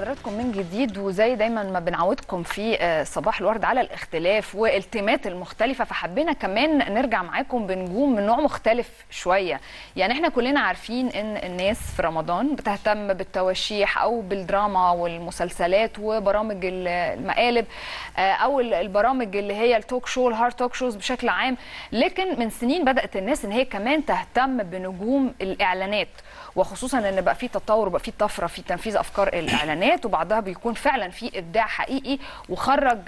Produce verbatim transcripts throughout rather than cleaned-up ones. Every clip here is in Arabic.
بحضراتكم من جديد، وزي دايما ما بنعودكم في صباح الورد على الاختلاف والتيمات المختلفه، فحبينا كمان نرجع معاكم بنجوم من نوع مختلف شويه. يعني احنا كلنا عارفين ان الناس في رمضان بتهتم بالتواشيح او بالدراما والمسلسلات وبرامج المقالب او البرامج اللي هي التوك شو، الهارد توك شوز بشكل عام. لكن من سنين بدات الناس ان هي كمان تهتم بنجوم الاعلانات، وخصوصا ان بقى في تطور وبقى في طفره في تنفيذ افكار الاعلانات، وبعضها بيكون فعلا في ابداع حقيقي وخرج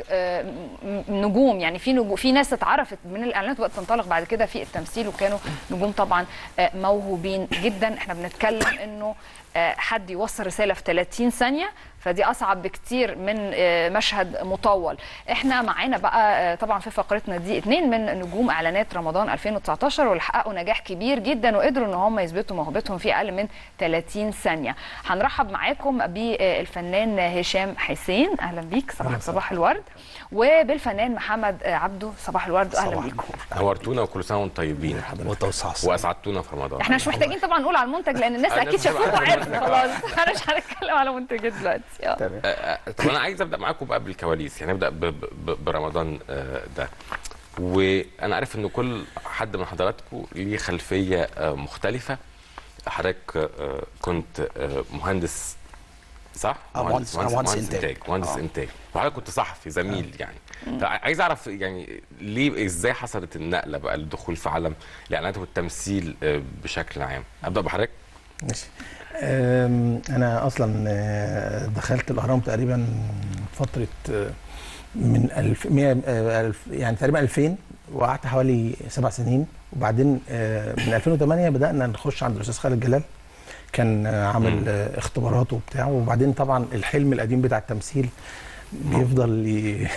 نجوم. يعني في نجوم، في ناس اتعرفت من الاعلانات وبقت تنطلق بعد كده في التمثيل، وكانوا نجوم طبعا موهوبين جدا. احنا بنتكلم انه حد يوصل رساله في ثلاثين ثانيه، فدي اصعب بكتير من مشهد مطول. احنا معانا بقى طبعا في فقرتنا دي اتنين من نجوم اعلانات رمضان ألفين وتسعتاشر واللي حققوا نجاح كبير جدا وقدروا ان هم يثبتوا موهبتهم في اقل من ثلاثين ثانيه. هنرحب معاكم بالفنان هشام حسين، اهلا بيك، صباح صباح الورد، وبالفنان محمد عبده، صباح الورد، اهلا بيكم. نورتونا وكل سنه وانتم طيبين واسعدتونا في رمضان. احنا مش محتاجين طبعا نقول على المنتج لان الناس اكيد شافوه وعرفت خلاص، احنا مش هنتكلم على منتجات دلوقتي. طب انا عايز ابدا معاكم بقى بالكواليس، يعني نبدا برمضان ده. وانا عارف ان كل حد من حضراتكم ليه خلفيه مختلفه. حضرتك كنت مهندس صح؟ اه مهندس مهندس, مهندس انتاج مهندس آه. انتاج، وحضرتك كنت صحفي زميل آه. يعني عايز اعرف يعني ليه ازاي حصلت النقله بقى للدخول في عالم الاعلانات والتمثيل بشكل عام؟ ابدا بحضرتك. ماشي. انا اصلا دخلت الاهرام تقريبا فتره من ألف يعني تقريبا ألفين، وقعدت حوالي سبع سنين، وبعدين من ألفين وثمانية بدانا نخش عند الاستاذ خالد جلال، كان عامل اختبارات وبتاع، وبعدين طبعا الحلم القديم بتاع التمثيل بيفضل ي...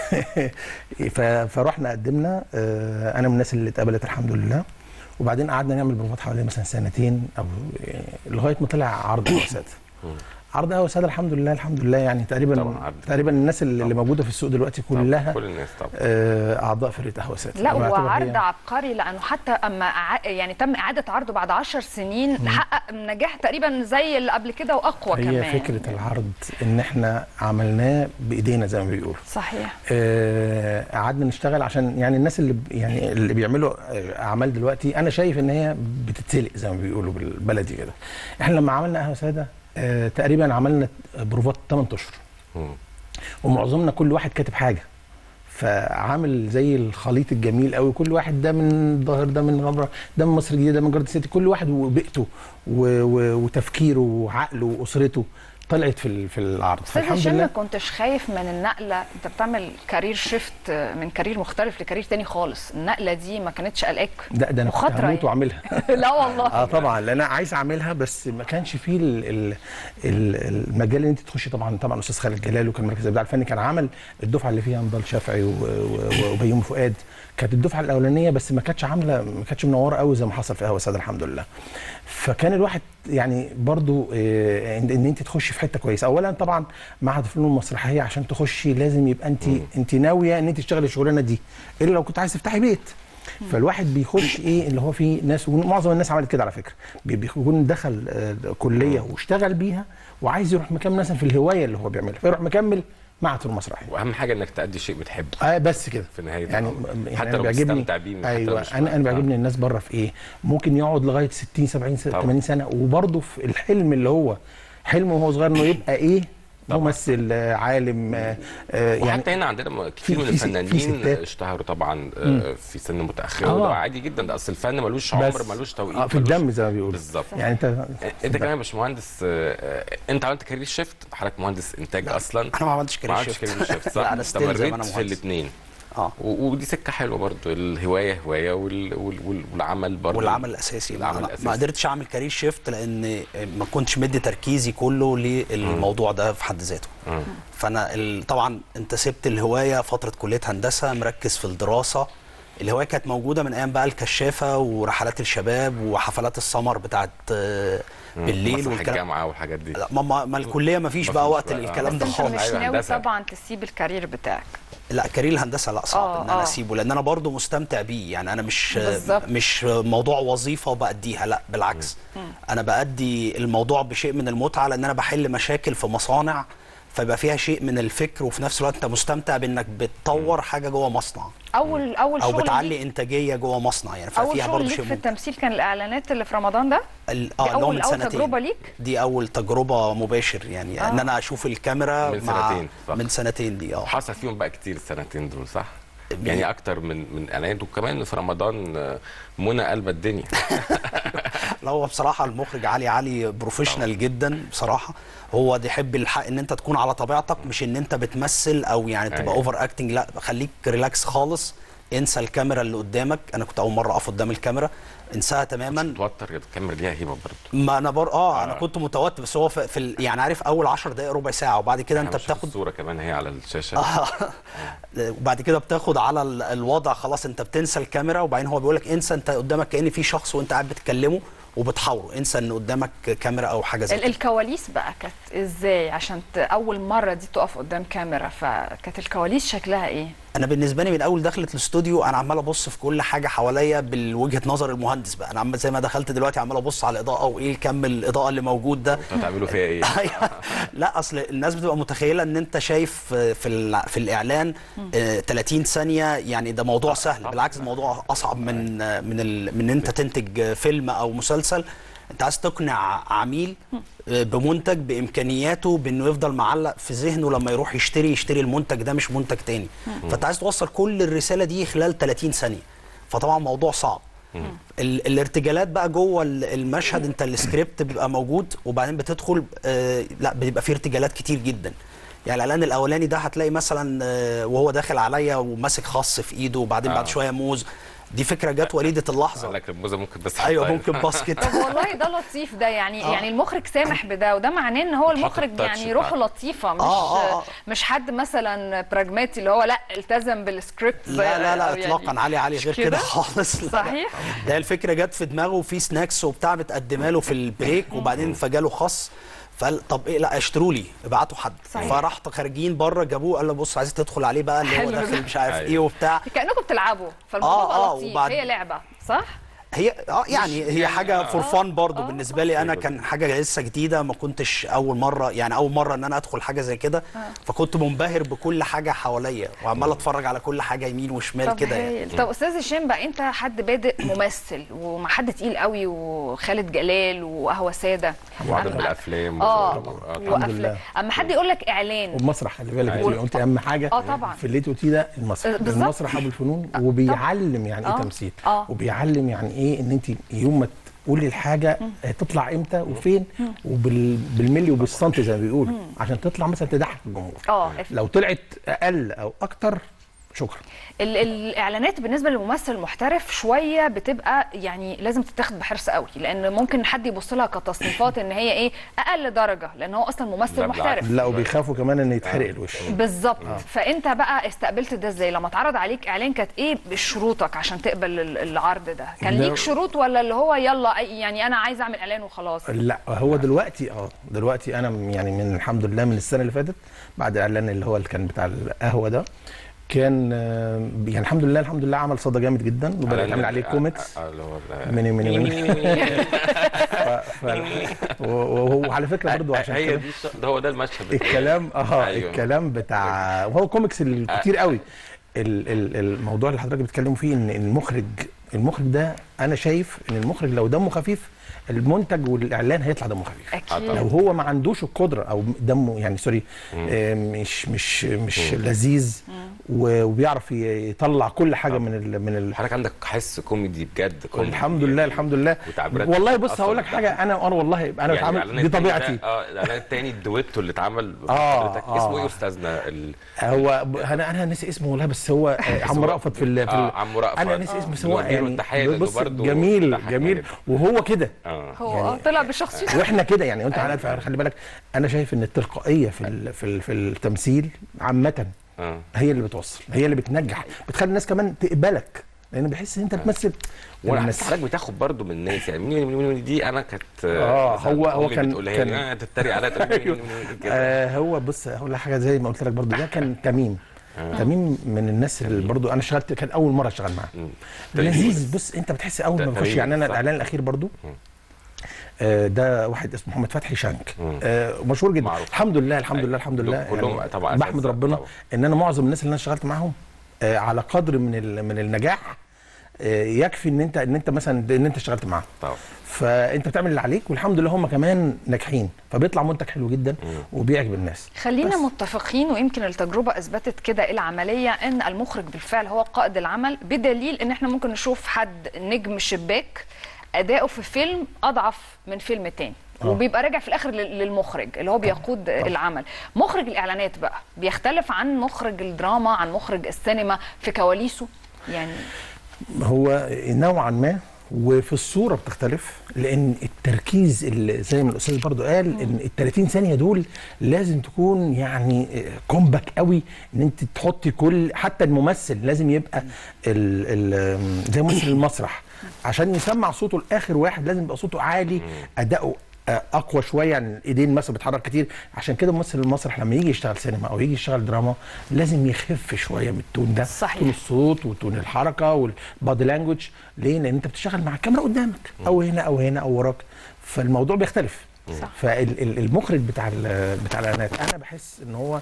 فرحنا قدمنا، انا من الناس اللي اتقبلت الحمد لله، وبعدين قعدنا نعمل بروفات حوالي مثلا سنتين او لغايه ما طلع عرض قهوه ساده. عرض قهوه ساده الحمد لله الحمد لله، يعني تقريبا تقريبا الناس اللي طبعا. موجوده في السوق دلوقتي كلها كل الناس طبعا اعضاء فرقه قهوه ساده. لا وعرض عبقري، لانه حتى اما يعني تم اعاده عرضه بعد عشر سنين حقق نجاح تقريبا زي اللي قبل كده واقوى هي كمان. هي فكره العرض ان احنا عملناه بايدينا زي ما بيقولوا. صحيح. قعدنا نشتغل عشان يعني الناس اللي يعني اللي بيعملوا اعمال دلوقتي انا شايف ان هي بتتسلق زي ما بيقولوا بالبلدي كده. احنا لما عملنا قهوه ساده آه، تقريبا عملنا بروفات ثمانية اشهر، ومعظمنا كل واحد كاتب حاجه، فعامل زي الخليط الجميل قوي، كل واحد ده من الظاهر، ده من غمره، ده من مصر الجديده، ده من جارد سيتي، كل واحد وبيئته وتفكيره وعقله واسرته طلعت في في العرض. فالحمد لله. ما كنتش خايف من النقله؟ انت بتعمل كارير شيفت من كارير مختلف لكارير تاني خالص، النقله دي ما كانتش قلقاك؟ لا ده انا كنت هموت واعملها. لا والله. اه طبعا، لان انا عايز اعملها بس ما كانش فيه المجال اللي انت تخشي. طبعا طبعا استاذ خالد جلال وكان مركز الابداع الفني، كان عمل الدفعه اللي فيها نضال شافعي وبيومي فؤاد، كانت الدفعه الاولانيه بس ما كانتش عامله، ما كانتش منوره قوي زي ما حصل في قهوه ساده الحمد لله. فكان الواحد يعني برضو إيه ان انت تخشي في حته كويسه. اولا طبعا معهد الفنون المسرحيه عشان تخشي لازم يبقى انت انت ناويه ان انت تشتغلي الشغلانه دي، الا لو كنت عايز تفتحي بيت. فالواحد بيخش ايه اللي هو في ناس، ومعظم الناس عملت كده على فكره، بيكون دخل كليه واشتغل بيها وعايز يروح مكمل مثلا في الهوايه اللي هو بيعملها، فيروح مكمل معهد الفنون المسرحيه. واهم حاجه انك تأدي شيء بتحبه. اه بس كده في نهايه يعني, يعني حتى لو بتستمتع بيه. ايوه انا انا بيعجبني الناس بره في ايه، ممكن يقعد لغايه ستين سبعين ثمانين سنه وبرضه في الحلم اللي هو حلمه وهو صغير انه يبقى ايه، ممثل عالم. آه يعني وحتى هنا عندنا كتير من الفنانين اشتهروا طبعا آه في سن متاخر، آه. وده عادي جدا، ده اصل الفن ملوش عمر ملوش توقيت. آه في الدم زي ما بيقولوا بالظبط. يعني انت انت كمان يا باشمهندس، آه انت عملت كارير شيفت، حضرتك مهندس انتاج اصلا. انا ما عملتش كارير شيفت. ما عملتش كارير شيفت صح؟ انا استمريت في الاثنين. اه ودي سكه حلوه برضو، الهوايه هوايه وال... وال... والعمل برضو والعمل الاساسي. العمل الأساسي. ما قدرتش اعمل كارير شيفت لان ما كنتش مدي تركيزي كله للموضوع ده في حد ذاته. مم. فانا ال... طبعا انت سبت الهوايه فتره كليه هندسه، مركز في الدراسه. الهوايه كانت موجوده من ايام بقى الكشافه ورحلات الشباب وحفلات السمر بتاعت بالليل والجامعه والحاجات دي. ما, ما, ما الكليه ما فيش بقى وقت للكلام ده خالص. مش ناوي طبعا تسيب الكارير بتاعك؟ لا كارير الهندسه لا صعب ان انا اسيبه، لان انا برضو مستمتع بيه. يعني انا مش بالزبط. مش موضوع وظيفه وباديها، لا بالعكس. م. انا بادي الموضوع بشيء من المتعه، لان انا بحل مشاكل في مصانع فيبقى فيها شيء من الفكر، وفي نفس الوقت انت مستمتع بانك بتطور حاجه جوه مصنع اول اول او شغل بتعلي ليك انتاجيه جوه مصنع يعني، اول ففيها شغل برضه ليك شيء في ممتع. التمثيل كان الاعلانات اللي في رمضان ده؟ ال- دي اه اللي هو اول من اول سنتين. تجربه ليك؟ دي اول تجربه مباشر يعني، آه. ان انا اشوف الكاميرا من مع سنتين، صح. من سنتين دي اه حصل فيهم بقى كتير السنتين دول، صح؟ يعني اكتر من من اعلانات، وكمان في رمضان آه، منى قلب الدنيا. لا هو بصراحه المخرج علي علي بروفيشنال جدا بصراحه، هو دي يحب الحق ان انت تكون على طبيعتك، مش ان انت بتمثل او يعني تبقى أيوة. اوفر اكتنج، لا خليك ريلاكس خالص، انسى الكاميرا اللي قدامك. انا كنت اول مره اقف قدام الكاميرا، انساها تماما. متوتر، الكاميرا ليها هيبه برضه. ما انا بر اه, آه. انا كنت متوتر، بس هو في, في ال... يعني عارف اول عشر دقائق ربع ساعه، وبعد كده انت بتاخد الصوره كمان هي على الشاشه. آه. وبعد كده بتاخد على ال- الوضع، خلاص انت بتنسى الكاميرا، وبعدين هو بيقول لك انسى انت قدامك كأن في شخص وانت قاعد بتكلمه وبتحاوره، انسى ان قدامك كاميرا او حاجه زي ال- كده. الكواليس بقى كانت ازاي عشان ت- اول مره دي تقف قدام كاميرا؟ فكانت الكواليس شكلها ايه؟ انا بالنسبه لي من اول دخلت الاستوديو انا عمال ابص في كل حاجه حواليا بالوجهه نظر المهندس بقى، انا عمال زي ما دخلت دلوقتي عمال ابص على الاضاءه وايه كم الاضاءه اللي موجود ده. انتوا هتعملوا فيها ايه؟ لا اصل الناس بتبقى متخيله ان انت شايف في ال- في الاعلان آه، ثلاثين ثانيه يعني ده موضوع سهل، بالعكس الموضوع اصعب من آه، من ال- من ان انت تنتج فيلم او مسلسل. انت عايز تقنع عميل آه، بمنتج بامكانياته، بانه يفضل معلق في ذهنه لما يروح يشتري يشتري المنتج ده مش منتج تاني. فانت عايز توصل كل الرساله دي خلال ثلاثين ثانيه، فطبعا موضوع صعب. ال- الارتجالات بقى جوه ال- المشهد، انت السكريبت بيبقى موجود وبعدين بتدخل آه لا بيبقى فيه ارتجالات كتير جدا. يعني الاعلان الاولاني ده هتلاقي مثلا آه وهو داخل عليا وماسك خص في ايده، وبعدين آه. بعد شويه موز، دي فكره جت وليده اللحظه. لك الموزه ممكن بس ايوه حطها ممكن باسكت. طب والله ده لطيف ده، يعني آه. يعني المخرج سامح بده، وده معناه ان هو بتحط المخرج التاتش يعني روحه بتاعته. لطيفه، مش آه، آه، آه. مش حد مثلا براجماتي اللي هو لا التزم بالسكريبت. لا لا لا أو يعني اطلاقا، علي علي مش غير كده خالص. لا. صحيح. ده الفكره جت في دماغه، وفي سناكس وبتاع متقدمه له في البريك، وبعدين فجاله خص، فقال طب ايه لا اشتروا لي ابعتوا حد. صحيح. فراح خارجين بره جابوه، قال له بص عايز تدخل عليه بقى اللي هو حلو داخل ده. مش عارف أيوة. ايه وبتاع. كانكم بتلعبوا، فالموضوع آه، بقى آه، لطيف. وبعد- هي لعبه صح؟ هي اه يعني هي حاجه فور فان برضه آه. بالنسبه لي انا، كان حاجه لسه جديده، ما كنتش اول مره يعني اول مره ان انا ادخل حاجه زي كده، فكنت منبهر بكل حاجه حواليا وعمال اتفرج على كل حاجه يمين وشمال طب كده يعني. هايل. طب استاذ هشام بقى، انت حد بادئ ممثل ومع حد تقيل قوي، وخالد جلال وقهوه ساده وعدد أما- بالافلام اه طبعاً. الحمد وافلام، لله. اما حد يقول لك اعلان والمسرح خلي بالك، أيوة. انت قلت اهم حاجه اه طبعا. في اللي انت قلتيه ده، المسرح. آه، بالظبط. المسرح ابو الفنون، وبيعلم يعني ايه آه. تمثيل، آه. وبيعلم يعني ايه ان انت يوم ما تقولي الحاجه تطلع امتى وفين، وبالملي وبالسنتي زي ما بيقولوا، عشان تطلع مثلا تضحك الجمهور. اه لو طلعت اقل او اكتر شكرا. ال- الاعلانات بالنسبه للممثل المحترف شويه بتبقى يعني لازم تتاخد بحرص قوي، لان ممكن حد يبص لها كتصنيفات ان هي ايه اقل درجه، لان هو اصلا ممثل لا محترف. لا وبيخافوا كمان ان يتحرق الوش. بالظبط. فانت بقى استقبلت ده ازاي لما اتعرض عليك اعلان؟ كانت ايه شروطك عشان تقبل ال- العرض ده؟ كان لا. ليك شروط ولا اللي هو يلا أي- يعني انا عايز اعمل اعلان وخلاص؟ لا هو دلوقتي اه دلوقتي انا يعني من الحمد لله من السنه اللي فاتت بعد الاعلان اللي هو اللي كان بتاع القهوه ده، كان آه، يعني الحمد لله الحمد لله عمل صدى جامد جدا، وبدات تعمل عليه كوميكس آه، اللي هو ال- ميني ميني ميني ف- ف- و- وعلى فكره برضو عشان هي كده دي الش- ده هو ده المشهد بتاعي. الكلام اه أيوة. الكلام بتاع، وهو كوميكس الكتير قوي. ال- ال- الموضوع اللي حضرتك بتتكلموا فيه ان المخرج المخرج ده انا شايف ان المخرج لو دمه خفيف المنتج والاعلان هيطلع دمه خفيف. اكيد. لو هو ما عندوش القدره او دمه يعني سوري آه، مش مش مش لذيذ و- وبيعرف ي- يطلع كل حاجه من ال من ال حضرتك عندك حس كوميدي بجد، كوميدي الحمد لله الحمد لله. وتعبيرات والله بص أصلاً هقول لك حاجه، انا انا والله انا يعني بتعامل الإعلان دي التاني ده- طبيعتي. اه الاعلان التاني الدويتو اللي اتعمل آه، حضرتك آه. اسمه ايه يا استاذنا؟ ال... هو ب- انا انا ناسي اسمه والله، بس هو آه، عمرو رأفت في ال في آه، ال- عمرو رأفت. انا ناسي اسمه، بس هو نوجه له يعني التحية لأنه بص برضه جميل ضحكنا جميل جدا. وهو كده اه هو يعني- اه طلع بشخصيته. واحنا كده يعني انت على خلي بالك، انا شايف ان التلقائيه في ال في ال في التمثيل عامه اه هي اللي بتوصل، هي اللي بتنجح، بتخلي الناس كمان تقبلك، لان بحس ان انت بتمثل. وانا الناس- حاسس حضرتك بتاخد برضه من الناس، يعني مين مين مين دي انا كانت آه، مثلاً هو- هو أمي كان- بتقولها كان- لي آه، تتريق عليا تقول مين- مين- مين كده. آه هو بص هقول لك حاجه زي ما قلت لك برضو، ده كان تميم. تميم من الناس اللي برضو انا اشتغلت، كان اول مره اشتغل معاه. مم. لذيذ. بص انت بتحس اول ما تميم، بخش، يعني انا صح. الاعلان الاخير برضو آه ده واحد اسمه محمد فتحي شانك، آه مشهور جدا. معروف. الحمد لله الحمد لله الحمد لله كلهم يعني طبعا بحمد ربنا طبعا. ان انا معظم الناس اللي انا اشتغلت معاهم آه على قدر من من النجاح آه يكفي ان انت ان انت مثلا ان انت اشتغلت معاهم طبعا. فانت بتعمل اللي عليك والحمد لله هم كمان ناجحين، فبيطلع منتج حلو جدا وبيعجب الناس. خلينا بس. متفقين، ويمكن التجربه اثبتت كده العمليه، ان المخرج بالفعل هو قائد العمل، بدليل ان احنا ممكن نشوف حد نجم شباك اداؤه في فيلم اضعف من فيلم تاني، آه. وبيبقى راجع في الاخر للمخرج اللي هو بيقود آه. العمل. مخرج الاعلانات بقى بيختلف عن مخرج الدراما، عن مخرج السينما في كواليسه يعني؟ هو نوعا ما، وفي الصوره بتختلف، لان التركيز اللي زي ما الاستاذ برضو قال مم. ان ال ثلاثين ثانيه دول لازم تكون يعني كومباك قوي، ان انت تحطي كل، حتى الممثل لازم يبقى ال ال زي ممثل المسرح عشان يسمع صوته لاخر واحد لازم يبقى صوته عالي، اداؤه اقوى شويه، عن الايدين مثلا بتتحرك كتير. عشان كده ممثل المسرح لما يجي يشتغل سينما او يجي يشتغل دراما لازم يخف شويه من التون ده، صحيح. تون الصوت وتون الحركه والبادي لانجوج. ليه؟ لان انت بتشتغل مع الكاميرا قدامك او هنا او هنا او وراك، فالموضوع بيختلف. فالمخرج بتاع بتاع الاعلانات انا بحس ان هو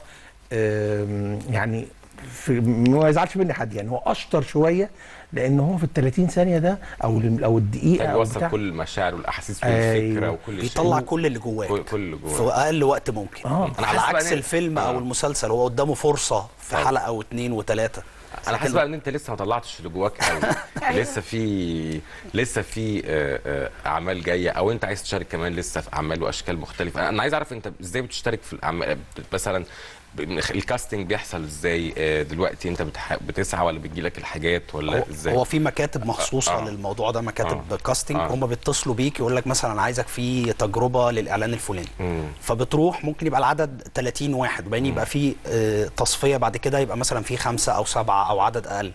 يعني في ما يزعلش مني حد، يعني هو اشطر شويه، لان هو في ال ثلاثين ثانيه ده او او الدقيقه او بيوصل كل المشاعر والاحاسيس والفكره أيوه. وكل شيء، بيطلع كل اللي جواك كل, كل اللي جواك في اقل وقت ممكن. آه. على عكس الفيلم آه. او المسلسل هو قدامه فرصه في آه. حلقه او اتنين وتلاته. انا حاسس بقى ان انت لسه ما طلعتش اللي جواك قوي. لسه في لسه في اعمال جايه، او انت عايز تشارك كمان لسه في اعمال واشكال مختلفه. انا عايز اعرف انت ازاي بتشترك في الاعمال، مثلا الكاستنج بيحصل ازاي دلوقتي؟ انت بتسعى ولا بتجي لك الحاجات ولا ازاي؟ هو في مكاتب مخصوصه آه. للموضوع ده، مكاتب آه. كاستنج آه. هم بيتصلوا بيك يقول لك مثلا انا عايزك في تجربه للاعلان الفلاني، فبتروح ممكن يبقى العدد ثلاثين واحد، وبعدين يبقى في آه تصفيه بعد كده يبقى مثلا في خمسه او سبعه او عدد اقل.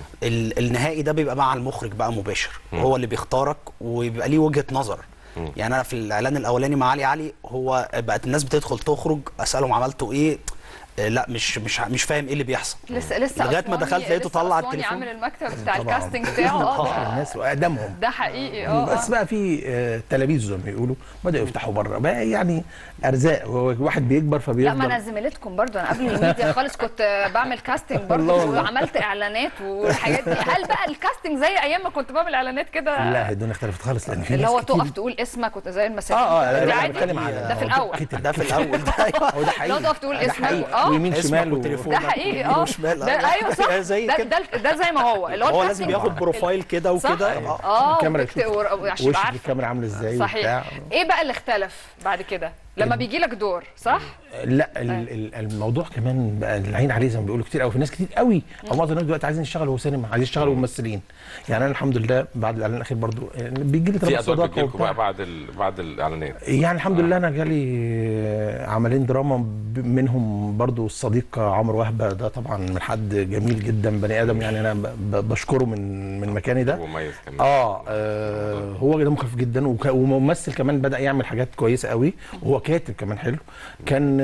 النهائي ده بيبقى مع المخرج بقى مباشر، هو اللي بيختارك وبيبقى ليه وجهه نظر. يعني انا في الاعلان الاولاني مع علي علي هو بقت الناس بتدخل تخرج اسالهم عملتوا ايه، لا مش مش مش فاهم ايه اللي بيحصل. لسه لسه لغايه ما دخلت لقيته طلع التليفون عامل المكتب بتاع الكاستنج بتاعه. اه الناس واقدمهم ده حقيقي. اه بس بقى في آه تلاميذ زي ما بيقولوا بداوا يفتحوا بره بقى، يعني ارزاق، واحد بيكبر فبيفضل. لا ما انا زميلتكم برضو، انا قبل الميديا خالص كنت بعمل كاستنج برضو وعملت اعلانات والحاجات دي. هل بقى الكاستنج زي ايام ما كنت بعمل اعلانات كده؟ لا الدنيا اختلفت خالص، لان في اللي هو تقف تقول اسمك وانت زي المساجين. اه اه ده عادي، ده في الاول ده في الاول ده هو ده حقيقي، لو تقف تقول اسمك اه ويمين شمال، ده حقيقي. اه ده ايوه صح، زي ده, ده ده زي ما هو اللي هو هو لازم ياخد بروفايل كده وكده. اه الكاميرا عشان وش الكاميرا عامله ازاي. صحيح. ايه بقى اللي اختلف بعد كده لما بيجي لك دور؟ صح؟ لا الموضوع كمان بقى العين عليه زي ما بيقولوا كتير قوي، في ناس كتير قوي او معظم الناس دلوقتي عايزين يشتغلوا سينما، عايزين يشتغلوا ممثلين. يعني انا الحمد لله بعد الاعلان الاخير برضو بيجي لي في ادوار بتجيلكم بقى بعد بعد الاعلانات. يعني الحمد لله انا جالي عملين دراما، منهم برضو الصديق عمرو وهبه، ده طبعا من حد جميل جدا، بني ادم يعني انا بشكره من من مكاني ده. مميز كمان. اه, آه هو ده مخيف جدا، وممثل كمان بدا يعمل حاجات كويسه قوي، وهو كاتب كمان حلو. كان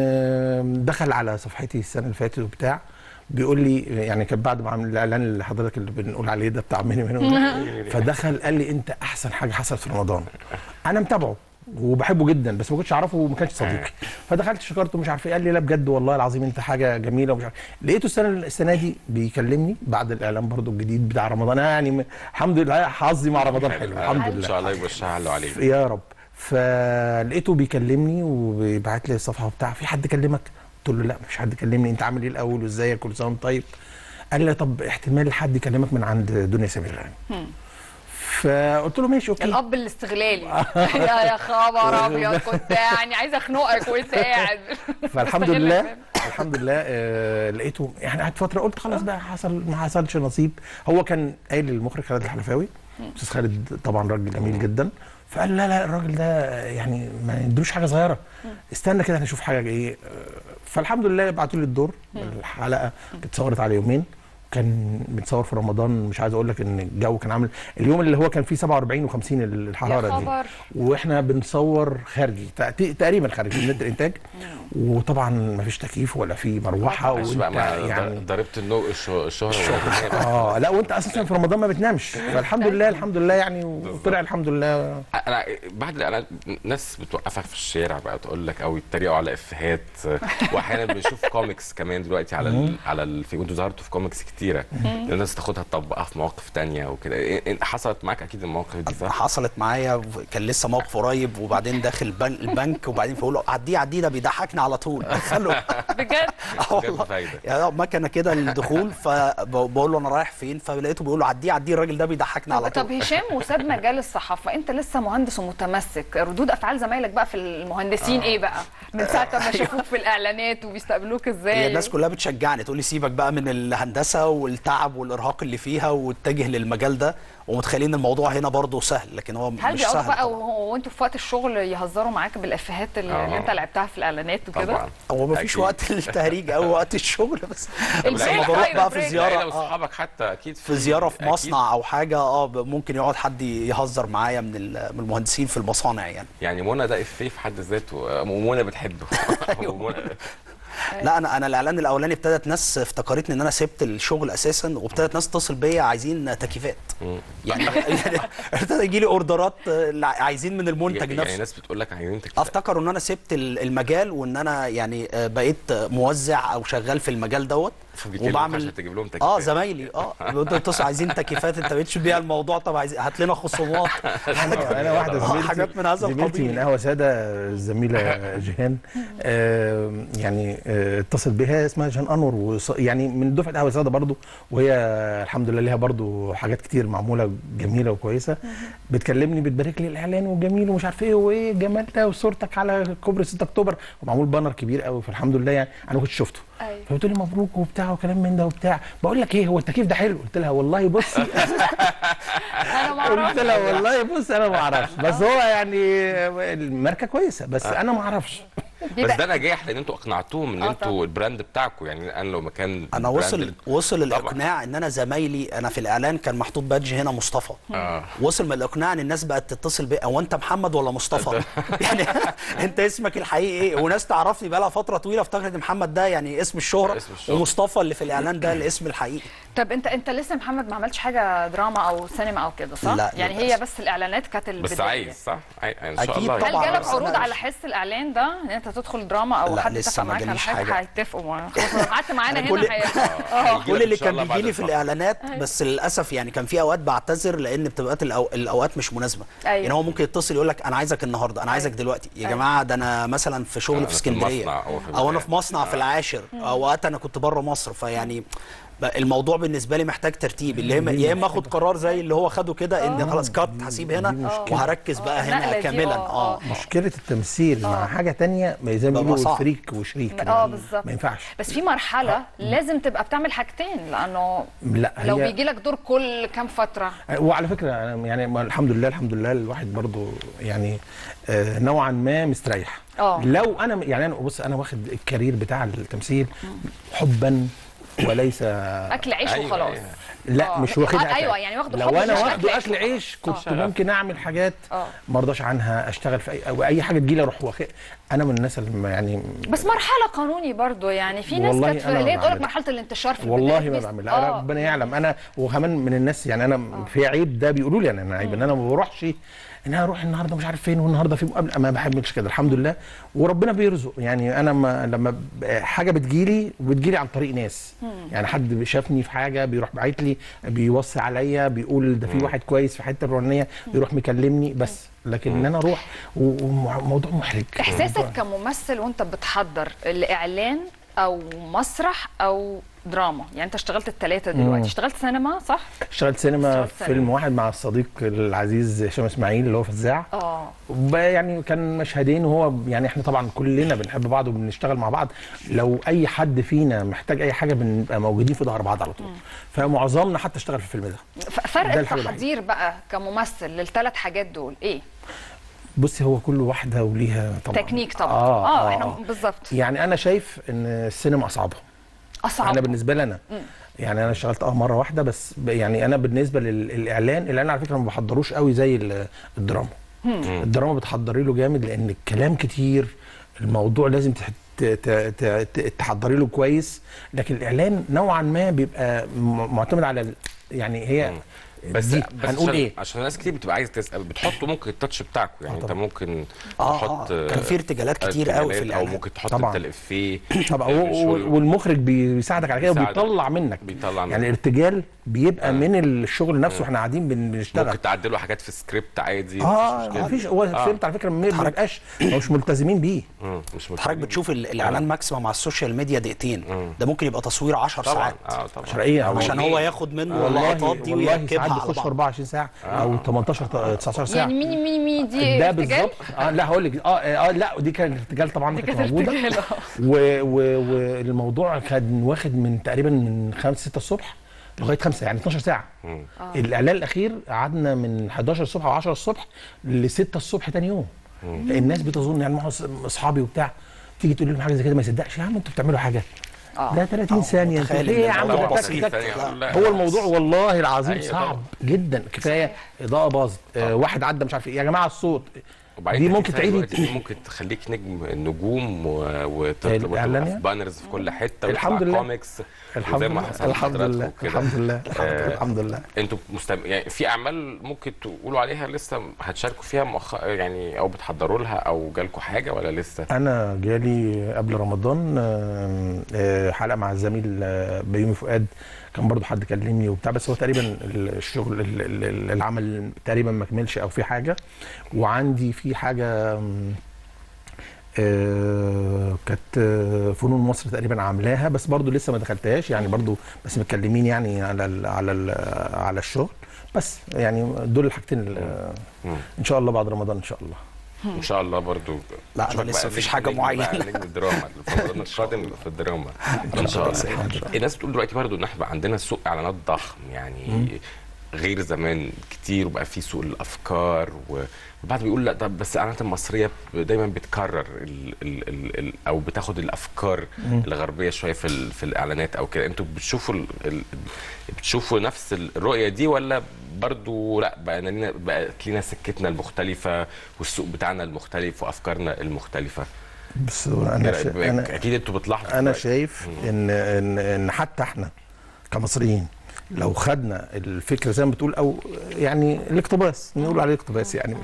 دخل على صفحتي السنه اللي فاتت وبتاع بيقول لي، يعني كان بعد ما عمل الاعلان اللي حضرتك اللي بنقول عليه ده بتاع ميني ميني، فدخل قال لي انت احسن حاجه حصلت في رمضان. انا متابعه وبحبه جدا بس ما كنتش اعرفه وما كانش صديقي، فدخلت شكرته مش عارف ايه، قال لي لا بجد والله العظيم انت حاجه جميله ومش عارف. لقيته السنه السنه دي بيكلمني بعد الاعلان برضو الجديد بتاع رمضان، يعني الحمد لله حظي مع رمضان حلو الحمد لله، ان شاء الله يوسعها عليك يا رب. فلقيته بيكلمني وبيبعت لي الصفحه بتاع، في حد كلمك؟ قلت له لا مفيش حد كلمني، انت عامل ايه الاول وازيك كل سنه وانت طيب؟ قال لي طب احتمال حد يكلمك من عند دنيا سمير غانم. فقلت له ماشي اوكي. الاب الاستغلالي. يا يا خبر ابيض، كنت يعني عايزه اخنقك وانت قاعد. فالحمد لله الحمد لله آه لقيته يعني قعدت فتره قلت خلاص بقى حصل ما حصلش نصيب. هو كان قايل للمخرج خالد الحلفاوي، استاذ خالد طبعا راجل جميل جدا، فقال لا لا الراجل ده يعني ما ندروش حاجه صغيره، استنى كده هنشوف حاجه ايه. فالحمد لله بعتوا لي الدور، الحلقه اتصورت على يومين، وكان بنصور في رمضان، مش عايز اقول لك ان الجو كان عامل اليوم اللي هو كان فيه سبعة وأربعين و50 الحراره يا دي، خبر. واحنا بنصور خارجي تقريبا خارجي من الانتاج، وطبعا ما فيش تكييف ولا في مروحه، وانت وانت يعني ضربت النو الشهره اه لا، وانت اساسا في رمضان ما بتنامش، فالحمد لله الحمد لله يعني، وطلع الحمد لله. انا بعد انا ناس بتوقفك في الشارع بقى تقول لك او يتريقوا على افيهات، واحيانا بنشوف كوميكس كمان دلوقتي على ال على ال في انتوا ظهرتوا في كوميكس كتيره، الناس تاخدها تطبقها في مواقف تانية وكده. حصلت معاك اكيد المواقف دي صح؟ حصلت معايا، كان لسه موقف قريب، وبعدين داخل البنك وبعدين فاقول له عديه عديه، ده بيضحكني على طول. خلوا بجد؟ اه والله يعني مكنه كده الدخول، فبقول له انا رايح فين، فلقيته بيقول له عديه عديه، الراجل ده بيضحكني على طول. طب هشام، وساب مجال الصحافه، انت لسه مهندس ومتمسك، ردود افعال زمايلك بقى في المهندسين آه. ايه بقى من ساعه ما شافوك في الاعلانات وبيستقبلوك ازاي؟ هي الناس كلها بتشجعني، تقول لي سيبك بقى من الهندسه والتعب والارهاق اللي فيها واتجه للمجال ده، ومتخيلين الموضوع هنا برضه سهل، لكن هو هل مش سهل. هل بقى وانتوا في وقت الشغل يهزروا معاك بالافيهات اللي, آه. اللي انت لعبتها في الاعلانات وكده؟ طبعا هو ما فيش وقت للتهريج او وقت الشغل، بس البريك، لما بروح أيوة بقى في بريك. زياره لو اصحابك حتى اكيد في زياره في أكيد. مصنع او حاجه، اه ممكن يقعد حد يهزر معايا من من المهندسين في المصانع يعني. يعني منى ده افيه في حد ذاته، ومنى بتحبه. لا انا انا الاعلان الاولاني ابتدت ناس افتكرتني ان انا سبت الشغل اساسا، وابتدت ناس تتصل بيا عايزين تكييفات، يعني ابتدى يجي لي اوردرات عايزين من المنتج يعني نفسه. يعني ناس بتقول لك عايزين تكييفات، افتكروا ان انا سبت المجال، وان انا يعني بقيت موزع او شغال في المجال دوت، وبعمل عشان تجيب لهم تكييفات. اه زمايلي اه بيتصلوا عايزين تكييفات، انت بقيتش بيها الموضوع، طب عايز هات لنا خصومات. انا واحده زميلتي حاجات من هذا زميلتي القبيل من قهوه ساده، الزميله جيهان، آه يعني آه اتصل بها، اسمها جيهان انور، وص... يعني من دفعه قهوه ساده برضو، وهي الحمد لله ليها برضو حاجات كتير معموله جميله وكويسه، بتكلمني بتبارك لي الاعلان وجميل ومش عارف ايه وايه الجمال ده، وصورتك على كوبري ستة اكتوبر، ومعمول بانر كبير قوي، فالحمد لله يعني انا كنت شفته. أيوة. فبتقول لي مبروك وبتاع وكلام من ده وبتاع، بقول لك ايه، هو التكييف ده حلو؟ قلت لها والله بصي انا ما اعرفش. قلت لها والله بص انا ما اعرفش، بس هو يعني الماركه كويسه، بس انا ما اعرفش. بس ده نجاح لان انتوا اقنعتوهم ان آه انتوا البراند بتاعكم، يعني انا لو مكان انا وصل وصل الاقناع ان انا زمايلي، انا في الاعلان كان محطوط بادج هنا مصطفى، آه. وصل من الاقناع ان الناس بقت تتصل بي، هو انت محمد ولا مصطفى؟ يعني انت اسمك الحقيقي ايه؟ وناس تعرفني بقى لها فتره طويله، افتكرت ان محمد ده يعني اسم الشهره، اسم الشهرة. ومصطفى اللي في الاعلان ده الاسم الحقيقي. طب انت انت لسه محمد ما عملتش حاجه دراما او سينما او كده صح؟ لا يعني للأسف. هي بس الاعلانات كانت البدايه. بس عايز صح؟ عايز ان شاء أكيد الله. طبعاً. هل جالك بس عروض أنا على مش- حس الاعلان ده ان انت تدخل دراما او لا، حد لسه اتفق ما معاك على جاليش حاجه؟ حاجة. هيتفقوا خلاص، لو قعدت معانا أنا هنا كل- هي آه. كل اللي إن شاء كان الله بيجي لي بعد في الفترة. الاعلانات، بس للاسف يعني كان في اوقات بعتذر لان بتبقى الأو... الاوقات مش مناسبه. أيوة. يعني هو ممكن يتصل يقول لك انا عايزك النهارده، انا عايزك دلوقتي يا أيوة. جماعه، ده انا مثلا في شغل أنا في في اسكندريه، المصنع أو في او انا المكان. في مصنع في العاشر، اوقات انا كنت بره مصر، فيعني بقى الموضوع بالنسبه لي محتاج ترتيب، اللي هم يا اما اخد قرار زي اللي هو خده كده ان خلاص كات هسيب هنا مشكلة. وهركز بقى النقلة هنا دي، كاملا. آه، اه مشكله التمثيل مع حاجه تانية زي ما بقى بيقولوا صعب. فريك وشريك، اه ما- بالظبط. ما ينفعش. بس في مرحله لازم تبقى بتعمل حاجتين، لانه لا لو هي- بيجي لك دور كل كام فتره. وعلى فكره أنا يعني ما- الحمد لله الحمد لله الواحد برضو يعني آه نوعا ما مستريح. اه. لو انا يعني انا بص انا واخد الكارير بتاع التمثيل حبا وليس اكل عيش أيوة، وخلاص. أيوة. لا آه. مش واخدها آه، أكل. أيوة، يعني واخده لو حب انا مش واخده أكل اكل عيش عيش كنت آه. ممكن اعمل حاجات آه. ما ارضاش عنها، اشتغل في اي او اي حاجه تجيلي اروح واخد. انا من الناس اللي ما- يعني بس مرحله قانوني برضو، يعني في ناس والله كانت في أنا اللي هي ما تقول لك بعملها. مرحله الانتشار في والله البداية ما بس- بعمل، آه. ربنا يعلم. انا وكمان من الناس يعني انا في عيب ده بيقولوا لي انا عيب ان انا ما بروحش، ان انا اروح النهارده مش عارف فين والنهارده في مقابله، ما بحبش كده الحمد لله، وربنا بيرزق. يعني انا ما لما ب- حاجه بتجيلي بتجيلي عن طريق ناس، يعني حد شافني في حاجه بيروح باعت لي بيوصي عليا بيقول ده في واحد كويس في حته الفلانيه، بيروح مكلمني بس، لكن ان انا اروح وموضوع محرج. احساسك كممثل وانت بتحضر لاعلان او مسرح او دراما، يعني انت اشتغلت الثلاثه دلوقتي، مم. اشتغلت سينما صح؟ اشتغلت سينما اشتغلت في سينما. فيلم واحد مع الصديق العزيز هشام اسماعيل اللي هو فزاع. اه وب- يعني كان مشهدين، وهو يعني احنا طبعا كلنا بنحب بعض وبنشتغل مع بعض، لو اي حد فينا محتاج اي حاجه بنبقى موجودين في ظهر بعض على طول، فمعظمنا حتى اشتغل في الفيلم ده. ف- فرق ده الحاجة التحضير بقى كممثل للثلاث حاجات دول ايه؟ بصي هو كل واحده وليها طبعا تكنيك طبعا. اه, اه آه, احنا آه. بالظبط. يعني انا شايف ان السينما اصعبها. اصعب. انا بالنسبه لي انا يعني انا اشتغلت اه مره واحده بس، يعني انا بالنسبه للاعلان، الاعلان على فكره ما بحضروش قوي زي الدراما. الدراما بتحضري له جامد لان الكلام كتير، الموضوع لازم تحضري له كويس، لكن الاعلان نوعا ما بيبقى معتمد على يعني هي مم. بس دي بس هنقول عشان ايه، عشان ناس كتير بتبقى عايزه تسال بتحطوا ممكن التاتش بتاعكم يعني. آه انت ممكن اه تحط اه كان في ارتجالات كتير قوي في او الاعلان. ممكن تحط طبعا. انت الافيه طبعا. والمخرج بيساعدك على كده وبيطلع منك، بيطلع منك. يعني الارتجال بيبقى آه. من الشغل نفسه واحنا قاعدين بن- بنشتغل. ممكن تعدلوا حاجات في السكريبت عادي. اه مفيش مفيش، هو السكريبت على فكره ما بيبقاش مش ملتزمين بيه. مم. مش حضرتك بتشوف ال- الاعلان ماكسيمم على السوشيال ميديا دقيقتين، مم. ده ممكن يبقى تصوير عشر طبعا. ساعات اه طبعا شرقية. عشان هو ياخد منه والله اللقطات دي والله ويركبها ساعات على بيخش في بعض. أربعة وعشرين ساعه او تمنتاشر تسعتاشر ساعه. يعني ميني ميني ميني دي ده ارتجال؟ بالظبط. اه لا هقول لك اه اه لا دي كانت ارتجال طبعا، دي كانت كانت موجوده. ارتجال، آه. و- و- والموضوع كان واخد من تقريبا من خمسة ستة الصبح لغايه خمسة، يعني اتناشر ساعه. مم. الاعلان الاخير قعدنا من حداشر الصبح او عشرة الصبح ل ستة الصبح تاني يوم. الناس بتظن يعني مع اصحابي وبتاع، تيجي تقول لهم حاجه زي كده ما يصدقش، يا عم انتوا بتعملوا حاجه آه. ده ثلاثين ثانيه، انتوا متخيل ليه يا إن عم الموضوع ده تك بسيط. تك. لا. هو الموضوع والله العظيم أيوة صعب طبعا. جدا، كفايه اضاءه باظت، آه واحد عدى مش عارف ايه، يا جماعه الصوت وبعدين دي أنت ممكن في تعيدي الوقت دي ممكن تخليك نجم نجوم و- وتطلب الإعلان وتبقى في يعني؟ بانرز في كل حته الحمد ويطلع لله. كوميكس الحمد وزي ما لله حصل الحمد لله لحضراتكم كده. الحمد لله آه، الحمد لله. انتوا مستم... يعني في اعمال ممكن تقولوا عليها لسه هتشاركوا فيها مؤخ... يعني او بتحضروا لها او جالكوا حاجه ولا لسه؟ انا جالي قبل رمضان آه، آه، حلقه مع الزميل آه، بيومي فؤاد، كان برضو حد كلمني وبتاع، بس هو تقريبا الشغل ال- ال- العمل تقريبا ما كملش او في حاجه. وعندي في حاجه آم، آه، كانت آه، فنون مصر تقريبا عاملاها، بس برضو لسه ما دخلتهاش يعني، برضو بس متكلمين يعني على ال على ال على الشغل، بس يعني دول الحاجتين اللي مم. ان شاء الله بعد رمضان ان شاء الله. ان شاء الله برضو. لا، نشوفك أنا لسه بقى مفيش نجم- حاجة نجم معينة. بقى، نجم الدراما الفرمان القادم في الدراما ان شاء الله. الناس بتقول دلوقتي برضو ان احنا بقى عندنا سوق اعلانات ضخم يعني غير زمان كتير، وبقى في سوق الافكار، وبعض بيقول لا طب بس الاعلانات المصريه دايما بتكرر ال ال ال ال او بتاخد الافكار الغربيه شويه في ال في الاعلانات او كده. انتوا بتشوفوا ال ال بتشوفوا نفس الرؤيه دي ولا برضو لا بقى لنا بقت لنا سكتنا المختلفه والسوق بتاعنا المختلف وافكارنا المختلفه؟ بس انا يعني شا... انا اكيد انتوا بتلاحظوا. انا شايف ان ان ان حتى احنا كمصريين لو خدنا الفكره زي ما بتقول، او يعني الاقتباس نقول عليه اقتباس يعني،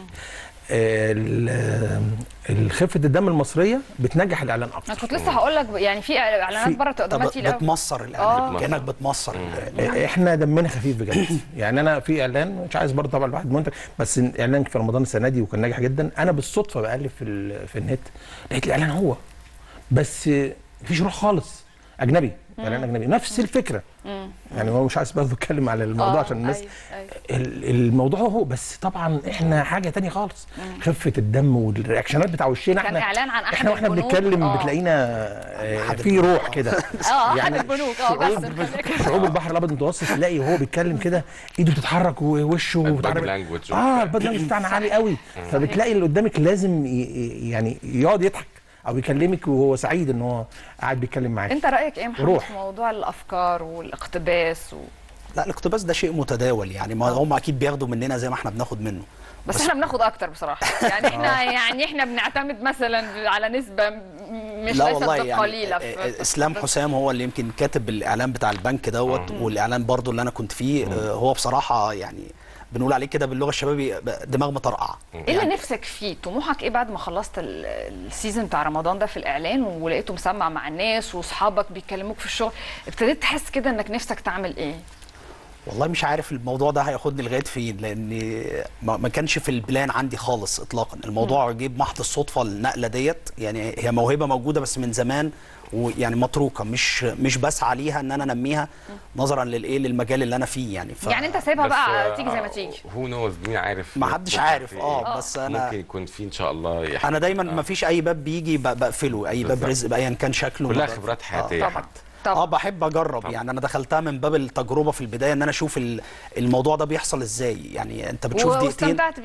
خفه الدم المصريه بتنجح الاعلان اكتر. انا كنت لسه هقول لك يعني في اعلانات في- بره تقدمها طب تقيل قوي. بتمصر الاعلان كانك بتمصر الإعلان. احنا دمنا خفيف بجد. يعني انا في اعلان مش عايز برضه طبعا الواحد منتج، بس اعلان في رمضان السنه دي وكان ناجح جدا، انا بالصدفه بقلب في ال- في النت لقيت الاعلان هو، بس مفيش روح خالص، اجنبي، اعلان اجنبي نفس الفكره. يعني هو مش عايز برضه اتكلم على الموضوع آه، عشان الناس أيوة، أيوة. ال- الموضوع هو، بس طبعا احنا حاجه تانية خالص. خفه الدم والرياكشنات بتاع وشنا كان احنا إعلان عن أحد احنا واحنا البنوك. بنتكلم آه. بتلاقينا آه، في روح كده. اه احد البنوك اه بس شعوب, شعوب البحر الابيض المتوسط تلاقي وهو بيتكلم كده ايده بتتحرك ووشه البادي بتتحرك. لانجوج اه البادي لانجوج بتاعنا عالي قوي، فبتلاقي اللي قدامك لازم ي- ي- يعني يقعد يضحك او يكلمك وهو سعيد ان هو قاعد بيتكلم معاك. انت رايك ايه يا محمد روح. في موضوع الافكار والاقتباس و... لا، الاقتباس ده شيء متداول يعني، ما هم اكيد بياخدوا مننا زي ما احنا بناخد منه. بس, بس احنا بناخد اكتر بصراحه يعني احنا يعني احنا بنعتمد مثلا على نسبه م- مش لا ليست والله قليله يعني في في- اسلام حسام هو اللي يمكن كاتب الاعلان بتاع البنك دوت، والاعلان برضو اللي انا كنت فيه آه، هو بصراحه يعني بنقول عليه كده باللغه الشبابي دماغ مطرقعه. ايه اللي نفسك فيه؟ طموحك ايه بعد ما خلصت ال- السيزون بتاع رمضان ده في الاعلان ولقيته مسمع مع الناس واصحابك بيكلموك في الشغل، ابتديت تحس كده انك نفسك تعمل ايه؟ والله مش عارف الموضوع ده هياخدني لغايه فين، لان ما ما كانش في البلان عندي خالص اطلاقا. الموضوع جه بمحض الصدفه النقله ديت، يعني هي موهبه موجوده بس من زمان ويعني متروكه، مش مش بسعى ليها ان انا انميها نظرا للايه للمجال اللي انا فيه يعني. ف... يعني انت سايبها بقى تيجي زي ما تيجي. هو نوز مين عارف؟ ما حدش ممكن عارف في اه إيه؟ بس انا ممكن يكون في ان شاء الله يحب. انا دايما ما فيش اي باب بيجي ب- بقفله، اي باب بالظبط. رزق بايا كان شكله كلها بقفله. خبرات حياتيه طبعا حتى. اه طبعا بحب اجرب طبعا. يعني. انا دخلتها من باب التجربه في البدايه، ان انا اشوف ال- الموضوع ده بيحصل ازاي يعني. انت بتشوف دقيقتين واستمتعت بيها.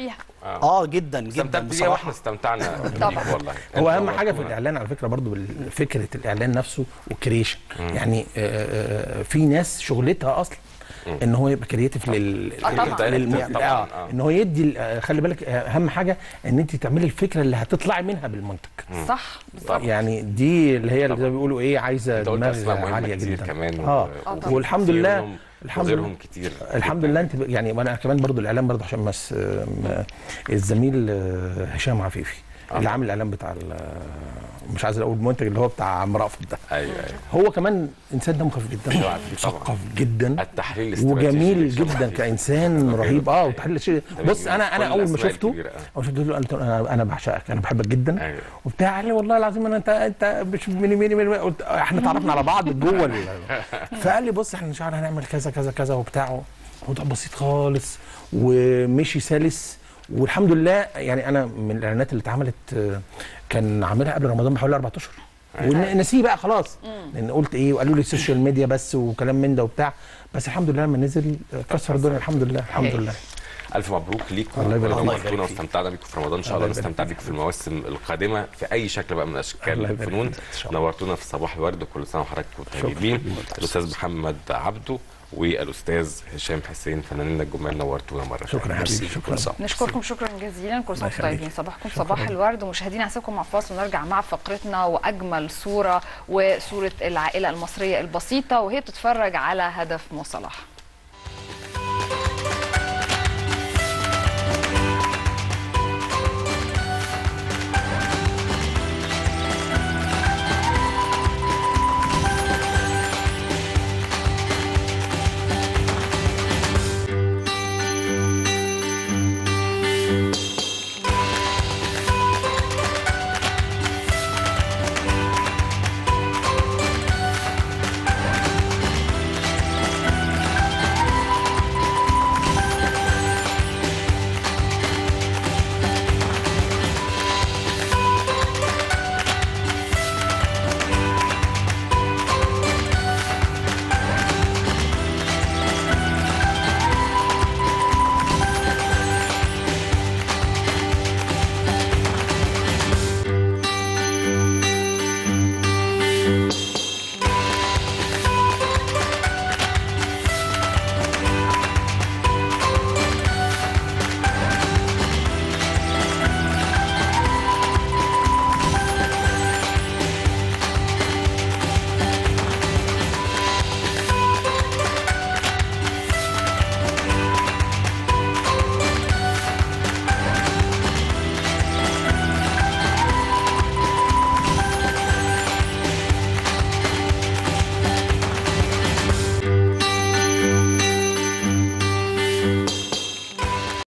اه, آه جدا جدا استمتعت بيها واحنا استمتعنا بيك والله. هو اهم حاجه في الاعلان على فكره برضو فكره الاعلان نفسه والكريشن. يعني آه في ناس شغلتها اصلا ان هو يبقى كرييتيف لل اه ان هو يدي. خلي بالك اهم حاجه ان انت تعملي الفكره اللي هتطلعي منها بالمنتج. صح بالظبط. يعني دي اللي هي اللي زي ما بيقولوا ايه، عايزه دماغ عاليه جدا كمان. اه والحمد لله الحمد لله كتير الحمد لله. انت يعني وانا كمان برضو الاعلان برضو عشان بس الزميل هشام عفيفي آه. اللي عامل الاعلان بتاع مش عايز اقول المنتج اللي هو بتاع عم رأفت ده. ايوه ايوه هو كمان انسان دمه خفيف جدا، مثقف جدا، التحليل وجميل جدا كانسان رهيب. اه وتحليل شيء. بص انا انا اول ما شفته او شفت له قلت انا انا بعشقك، انا بحبك جدا. أيوة. وبتاع قال لي والله العظيم انا انت انت مش ميني ميني ميني قلت احنا اتعرفنا على بعض جوه فقال لي بص احنا ان شاء الله هنعمل كذا كذا كذا وبتاع. موضوع بسيط خالص ومشي سلس والحمد لله. يعني انا من الاعلانات اللي اتعملت كان عاملها قبل رمضان بحوالي اربع اشهر ونسيه بقى خلاص، لان قلت ايه وقالوا لي السوشيال ميديا بس وكلام من ده وبتاع. بس الحمد لله لما نزل كسر الدنيا. الحمد لله الحمد لله. الف مبروك ليكم. الله يبارك فيك. نورتونا واستمتعنا بيكم في رمضان. ان شاء الله نستمتع بيكم في المواسم القادمه في اي شكل بقى من اشكال الفنون. نورتونا في صباح الورد وكل سنه وحضراتكم طيبين. الاستاذ محمد عبده والاستاذ هشام حسين فنانين الجمال نورتونا مره. شكرا حبيبي. شكرا. نشكركم شكرا جزيلا. كل سنه وانتم طيبين. صباحكم صباح الورد. ومشاهدينا هسيبكم مع فاصل ونرجع مع فقرتنا واجمل صوره وصوره العائله المصريه البسيطه وهي بتتفرج على هدف مو صلاح.